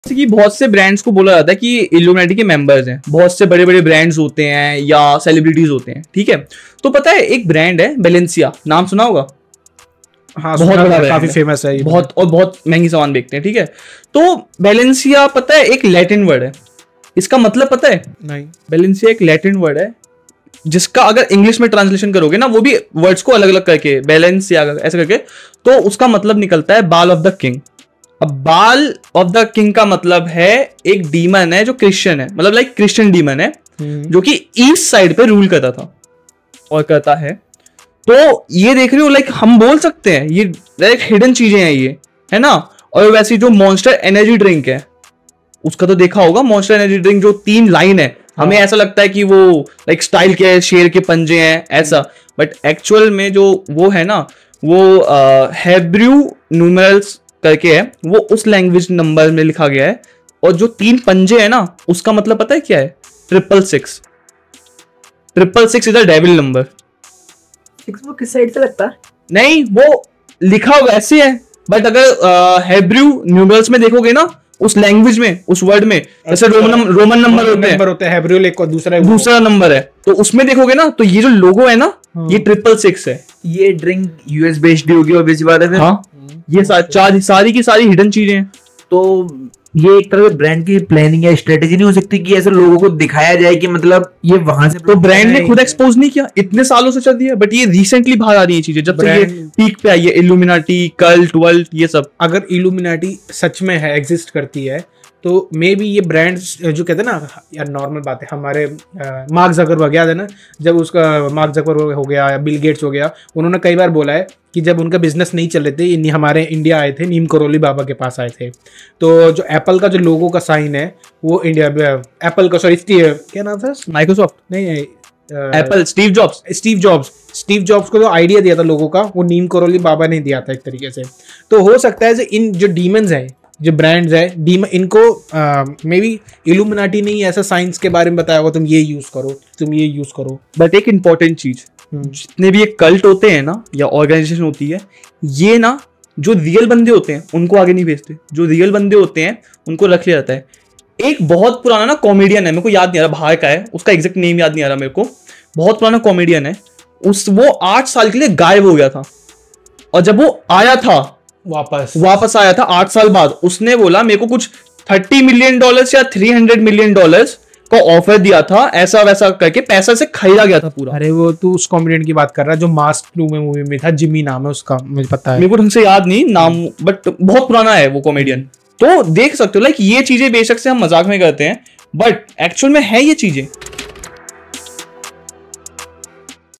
जैसे कि बहुत से ब्रांड्स को बोला जाता है कि इल्यूमिनाटी के मेंबर्स हैं, बहुत से बड़े बड़े ब्रांड्स होते हैं या सेलिब्रिटीज होते हैं, ठीक है। तो पता है एक ब्रांड है बेलेंसिया, नाम सुना होगा? हाँ, बहुत बड़ा, काफी फेमस है, बहुत और बहुत महंगी सामान बेचते हैं, ठीक है। तो बेलेंसिया पता है एक लैटिन वर्ड है, इसका मतलब पता है? नहीं। बेलेंसिया एक लैटिन वर्ड है जिसका अगर इंग्लिश में ट्रांसलेशन करोगे ना, वो भी वर्ड्स को अलग अलग करके बेलेंसिया ऐसे करके, तो उसका मतलब निकलता है बाल ऑफ द किंग। अब बाल ऑफ द किंग का मतलब है एक डीमन है जो क्रिश्चियन है, मतलब लाइक क्रिश्चियन डीमन है जो कि ईस्ट साइड पे रूल करता था और करता है। तो ये देख रहे हो, लाइक हम बोल सकते हैं ये लाइक हिडन चीजें हैं ये, है ना। और वैसे जो मॉन्स्टर एनर्जी ड्रिंक है उसका तो देखा होगा, मॉन्स्टर एनर्जी ड्रिंक जो 3 लाइन है, हमें ऐसा लगता है कि वो लाइक स्टाइल के शेर के पंजे हैं ऐसा, बट एक्चुअल में जो वो है ना, वो हेब्रू न्यूमेरल्स करके है, वो उस लैंग्वेज नंबर में लिखा गया है। और जो 3 पंजे है ना, उसका मतलब पता है क्या है? 666। 666 इज द डेविल नंबर। 6 वो किस साइड से लगता है? नहीं, वो लिखा वैसे है, बट अगर हेब्रू न्यूमेरल्स में देखोगे ना, उस लैंग्वेज में, उस वर्ड में, जैसे रोमन नंबर होते हैं, हेब्रू एक और दूसरा नंबर है, तो उसमें देखोगे ना, तो ये जो लोगो है ना, ये 666 है। ये ड्रिंक यूएस बेस्ड होगी ऑब्वियसली बात है फिर। हाँ, ये सारी की सारी हिडन चीजें हैं। तो ये एक तरह से ब्रांड की प्लानिंग या स्ट्रेटेजी नहीं हो सकती कि ऐसे लोगों को दिखाया जाए कि मतलब ये वहां से, तो ब्रांड ने खुद एक्सपोज नहीं किया, इतने सालों से चल रही है, बट ये रिसेंटली बाहर आ रही है चीजें, जब से ये पीक पे आई है, इल्यूमिनाटी, कल्ट, वर्ल्ड, ये सब। अगर इल्यूमिनाटी सच में है, एग्जिस्ट करती है, तो मे बी ये ब्रांड्स जो कहते हैं ना यार, नॉर्मल बात है, हमारे मार्क ज़करबर्ग याद है ना, जब उसका मार्क ज़करबर्ग हो गया या बिल गेट्स हो गया, उन्होंने कई बार बोला है कि जब उनका बिजनेस नहीं चल रहे थे, हमारे इंडिया आए थे, नीम करोली बाबा के पास आए थे, तो जो एप्पल का जो लोगो का साइन है वो इंडिया, एप्पल का, सॉरी क्या नाम था, माइक्रोसॉफ्ट नहीं, एप्पल, स्टीव जॉब्स को जो आइडिया दिया था लोगों का, वो नीम करोली बाबा ने दिया था एक तरीके से। तो हो सकता है इन जो डीमंस है, जो ब्रांड्स है, इनको मे बी इल्यूमिनाटी ने ऐसा साइंस के बारे में बताया होगा, तुम ये यूज करो। बट एक इंपॉर्टेंट चीज, जितने भी ये कल्ट होते हैं ना या ऑर्गेनाइजेशन होती है, ये ना जो रियल बंदे होते हैं उनको आगे नहीं भेजते, जो रियल बंदे होते हैं उनको रख लिया जाता है। एक बहुत पुराना ना कॉमेडियन है, मेरे को याद नहीं आ रहा बाहर का है, उसका एग्जैक्ट नेम याद नहीं आ रहा मेरे को, बहुत पुराना कॉमेडियन है, वो 8 साल के लिए गायब हो गया था, और जब वो आया था वापस आया था 8 साल बाद, उसने बोला मेरे को कुछ $30 मिलियन या $300 मिलियन का ऑफर दिया था, ऐसा वैसा करके पैसा से खरीदा गया था पूरा। अरे वो तू उस कॉमेडियन की बात कर रहा है जो मास्क 2 में मूवी में था, जिमी नाम है उसका, मुझे पता है, मेरे को ढंग से याद नहीं नाम, बट बहुत पुराना है वो कॉमेडियन। तो देख सकते हो लाइक ये चीजें बेशक से हम मजाक में करते हैं, बट एक्चुअल में है ये चीजें।